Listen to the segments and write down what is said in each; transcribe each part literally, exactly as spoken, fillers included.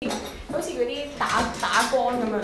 啲好似嗰啲打打光咁樣，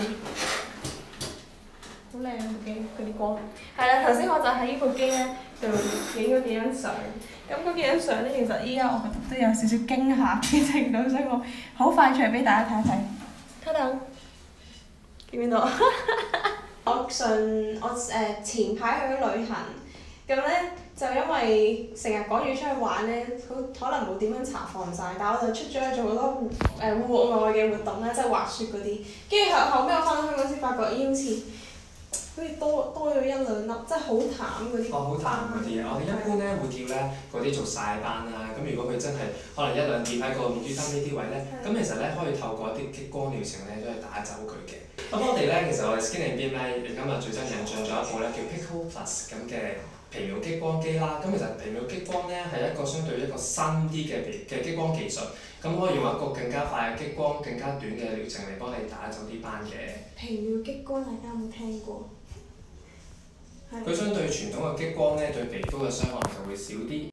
好靚部機嗰啲光。係啦，頭先我就喺呢部機咧度影咗幾張相。咁嗰幾張相咧，其實依家我覺得都有少少驚嚇嘅程度，所以我好快脆俾大家睇一睇。睇到見唔見到？我上我誒、呃、前排去咗旅行，咁咧就因為成日趕住出去玩咧，好可能冇點樣搽防曬，但係我就出咗去做好多戶誒戶外嘅活動啦，即係滑雪嗰啲。跟住後後尾我翻到香港先發覺，咦好似〜好似多多咗一兩粒，真係好淡嗰啲。 哦，好淡嗰啲啊！我哋一般咧會叫咧嗰啲做曬斑啦。咁如果佢真係可能一兩點喺個面珠燈呢啲位咧，咁其實咧可以透過一啲激光療程咧都係打走佢嘅。咁我哋咧其實我哋 Skin and Beam 咧今日最新引進咗一部咧叫 Pico Plus 咁嘅皮秒激光機啦。咁其實皮秒激光咧係一個相對一個新啲嘅嘅激光技術，咁可以用一個更加快嘅激光、更加短嘅療程嚟幫你打走啲斑嘅。 皮秒激光大家有冇聽過？ 佢相對傳統嘅激光咧，對皮膚嘅傷害就會少啲。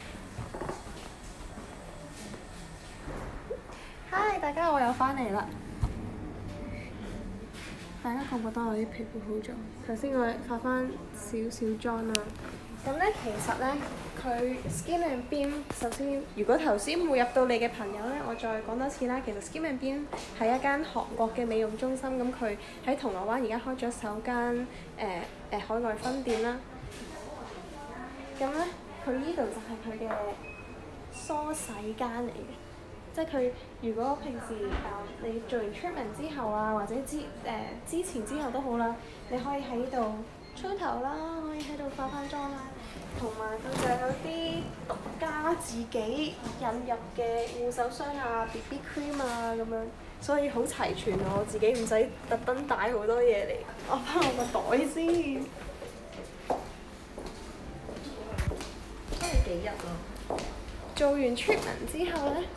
Hi，大家我又翻嚟啦。大家覺唔覺得我啲皮膚好咗？頭先我化翻少少妝啦。咁咧其實咧，佢 Skin and Beam 首先，如果頭先冇入到嚟嘅朋友咧，我再講多次啦。其實 Skin and Beam 係一間韓國嘅美容中心，咁佢喺銅鑼灣而家開咗首間誒誒、呃呃、海外分店啦。咁咧，佢呢度就係佢嘅梳洗間嚟嘅。即係佢，如果平時誒、呃、你做完 treatment 之後啊，或者之誒、呃、之前之後都好啦，你可以喺呢度吹頭啦，可以喺度化翻妝啦，同埋佢就有啲獨家自己引入嘅護手霜啊、B B cream 啊咁樣，所以好齊全啊！我自己唔使特登帶好多嘢嚟，我翻我個袋先。都係幾日咯。做完 treatment 之後咧。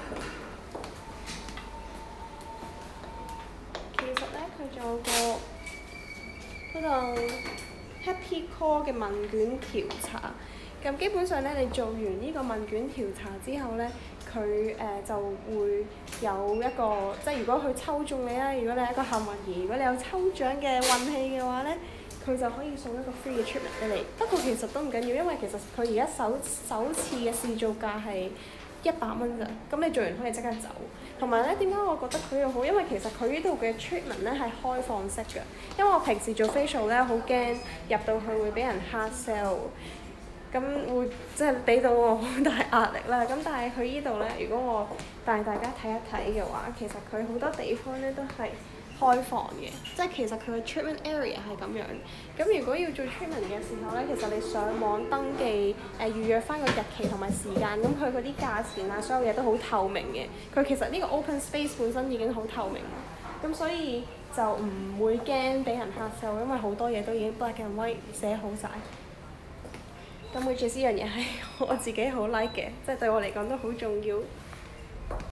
其實咧，佢仲有個嗰度 Happy Core 嘅問卷調查。咁基本上咧，你做完呢個問卷調查之後咧，佢誒、呃、就會有一個，即係如果佢抽中你啦，如果你係一個幸運兒，如果你有抽獎嘅運氣嘅話咧，佢就可以送一個 free 嘅 treatment 俾你。不過其實都唔緊要，因為其實佢而家首首次嘅試做價係一百蚊咋，咁你做完可以即刻走。同埋咧，點解我覺得佢又好？因為其實佢呢度嘅 treatment 咧係開放式嘅。因為我平時做 facial 咧，好驚入到去會俾人 hard sell，咁會即係俾到我好大壓力啦。咁但係佢呢度咧，如果我帶大家睇一睇嘅話，其實佢好多地方咧都係開放嘅，即係其實佢嘅 treatment area 係咁樣。咁如果要做 treatment 嘅時候咧，其實你上網登記誒、呃、預約翻個日期同埋時間，咁佢嗰啲價錢啊，所有嘢都好透明嘅。佢其實呢個 open space 本身已經好透明，咁所以就唔會驚俾人嚇售，因為好多嘢都已經 black and white 寫好晒。咁 which is 呢樣嘢係我自己好 like 嘅，即係對我嚟講都好重要。